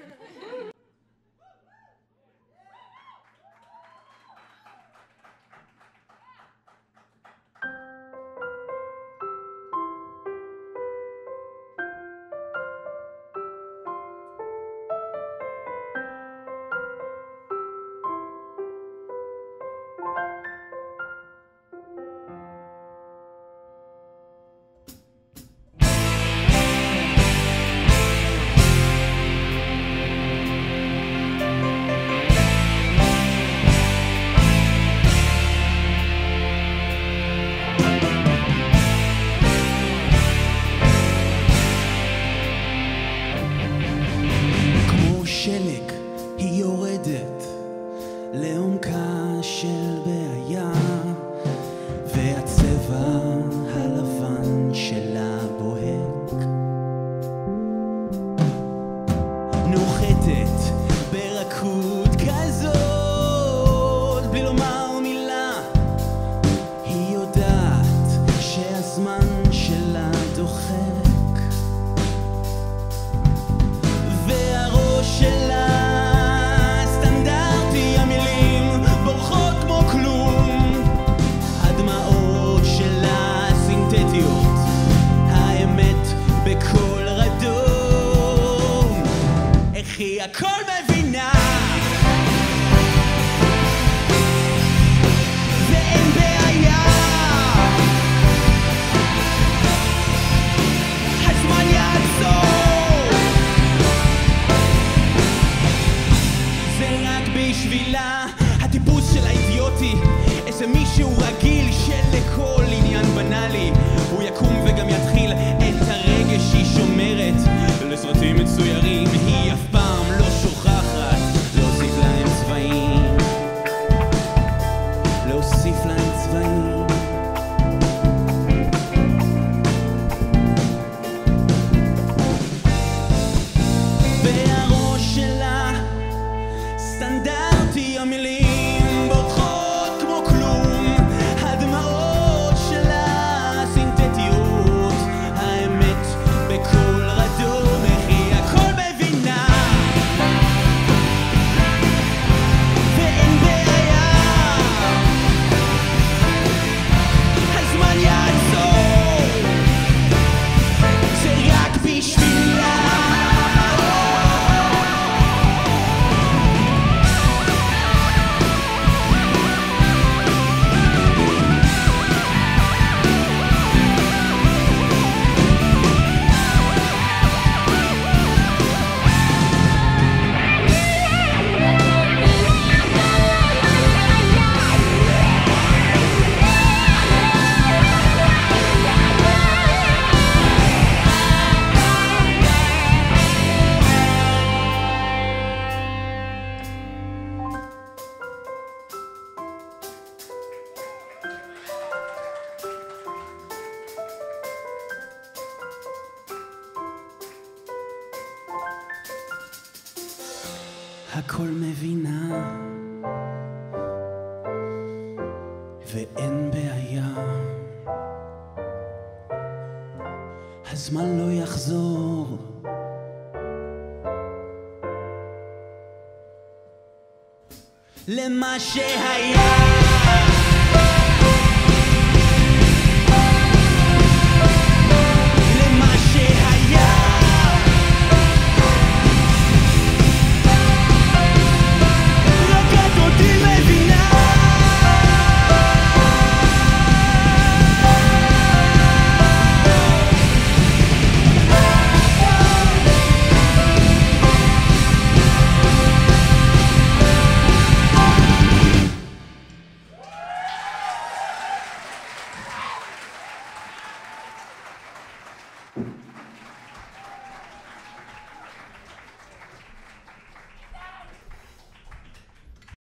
שלג היא יורדת לעומקה של בעיה, והצבע הלבן שלה בוהק, נוחתת ברכות כזאת בלי לומר מילה. היא יודעת שהזמן שלה דוחק, שלה סטנדרטי, המילים בורחות כמו כלום, הדמעות שלה סינתטיות, האמת בכל רדום. איך היא הכל מבינה ואין בעיה, הזמן יעצור, בשבילה הטיפוס של האידיוטי, איזה מישהו רגיל שלכל עניין בנאלי הוא יקום וגם יתחיל את הרגש שהיא שומרת לסרטים מצוירים. היא אף פעם לא שוכחת להוסיף להם צבעים, להוסיף להם צבעים. והראש שלה סטנדרטי, המילים בורחות כמו כלום, הדמעות שלה סינתטיות, האמת בכל רדום. איך היא הכל מבינה ואין בעיה, הזמן יעצור, זה רק בשבילה. הכל מבינה ואין בעיה, הזמן לא יחזור, למה שהיה.